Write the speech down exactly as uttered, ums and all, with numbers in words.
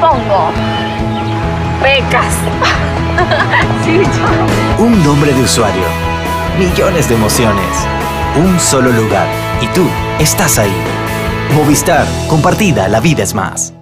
pongo becas. Sí, yo. Un nombre de usuario, millones de emociones, un solo lugar y tú estás ahí. Movistar, compartida, la vida es más.